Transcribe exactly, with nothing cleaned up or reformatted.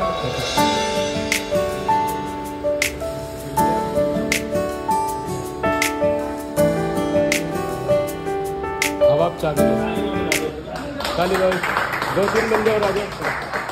अब आप चालू चाली दो तीन बंदे और आ जाओ।